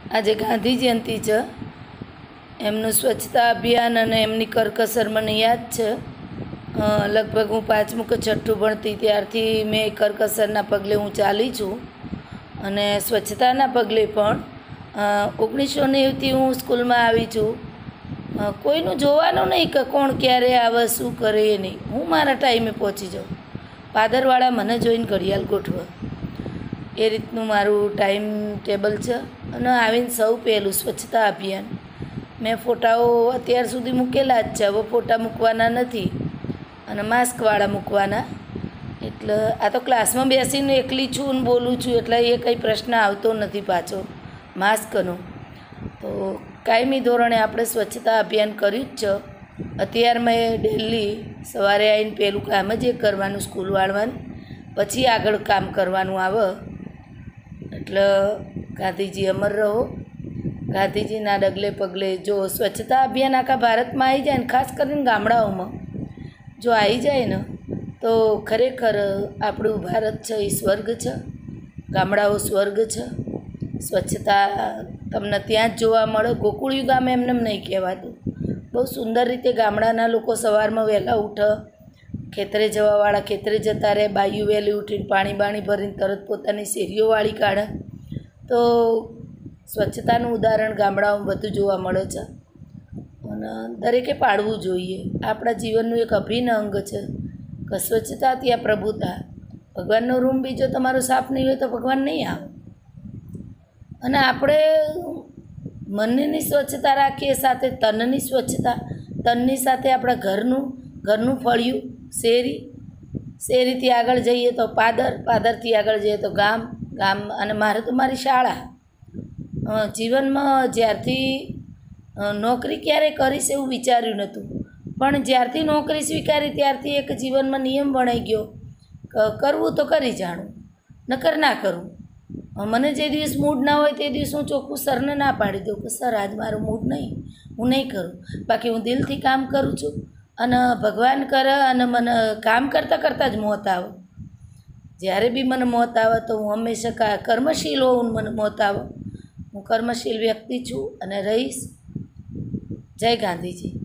આજે ગાંધી જયંતિ છે. એમનું સ્વચ્છતા અભિયાન અને એમની કરકસર મને યાદ છે. લગભગ હું 5મું કે 6ઠું ભણતી ત્યારથી મેં કરકસરના પગલે હું ચાલી છું. અને સ્વચ્છતાના પગલે પણ 1990થી હું સ્કૂલમાં આવી છું. કોઈનું જોવાનું નહીં કે કોણ ક્યારે આવે શું કરે એ નહીં. હું મારા ટાઈમે પહોંચી જાઉં. પાદરવાળા મને જોઈને ઘડિયાળ ગોઠવે એ રીતનું મારું ટાઈમ ટેબલ છે. અને આવીને સૌ પહેલું સ્વચ્છતા અભિયાન મેં ફોટાઓ અત્યાર સુધી મૂકેલા જ છે. હવે ફોટા મૂકવાના નથી અને માસ્કવાળા મૂકવાના. એટલે આ તો ક્લાસમાં બેસીને એકલી છું અને બોલું છું એટલે એ કંઈ પ્રશ્ન આવતો નથી પાછો માસ્કનો. તો કાયમી ધોરણે આપણે સ્વચ્છતા અભિયાન કર્યું જ છે. અત્યારે મેં ડેલી સવારે આવીને પહેલું કામ જ એ કરવાનું સ્કૂલ વાળવાનું, પછી આગળ કામ કરવાનું આવે. એટલે ગાંધીજી અમર રહો. ગાંધીજીના ડગલે પગલે જો સ્વચ્છતા અભિયાન આખા ભારતમાં આવી જાય ને ખાસ કરીને ગામડાઓમાં જો આવી જાય ને તો ખરેખર આપણું ભારત છે એ સ્વર્ગ છે. ગામડાઓ સ્વર્ગ છે. સ્વચ્છતા તમને ત્યાં જ જોવા મળે. ગોકુળિયું ગામ એમને નહીં કહેવાતું. બહુ સુંદર રીતે ગામડાના લોકો સવારમાં વહેલા ઉઠે, ખેતરે જવાવાળા ખેતરે જતા રહે, બાયું વહેલી ઉઠીને પાણી બાણી ભરીને તરત પોતાની શેરીઓ વાળી કાઢે. તો સ્વચ્છતાનું ઉદાહરણ ગામડાઓમાં બધું જોવા મળે છે. અને દરેકે પાડવું જોઈએ. આપણા જીવનનું એક અભિન્ન અંગ છે કે સ્વચ્છતા ત્યાં પ્રભુતા. ભગવાનનો રૂમ બીજો તમારો સાફ નહીં હોય તો ભગવાન નહીં આવે. અને આપણે મનની સ્વચ્છતા રાખીએ, સાથે તનની સ્વચ્છતા. તનની સાથે આપણા ઘરનું ફળિયું, શેરીથી આગળ જઈએ તો પાદરથી આગળ જઈએ તો ગામ અને મારે તો મારી શાળા. જીવનમાં જ્યારથી નોકરી ક્યારે કરીશ એવું વિચાર્યું નહોતું, પણ જ્યારથી નોકરી સ્વીકારી ત્યારથી એક જીવનમાં નિયમ બણાઈ ગયો કે કરવું તો કરી જાણું, નકર ના કરું. મને જે દિવસ મૂડ ના હોય તે દિવસ હું ચોખ્ખું સરને ના પાડી દઉં કે સર આજ મારું મૂડ નહીં, હું નહીં કરું. બાકી હું દિલથી કામ કરું છું અને ભગવાન કરે અને મને કામ કરતાં જ મોત આવે. જ્યારે બી મને મોત આવે તો હું હંમેશા કર્મશીલ હોઉં. મને મોત આવે હું કર્મશીલ વ્યક્તિ છું અને રહીશ. જય ગાંધીજી.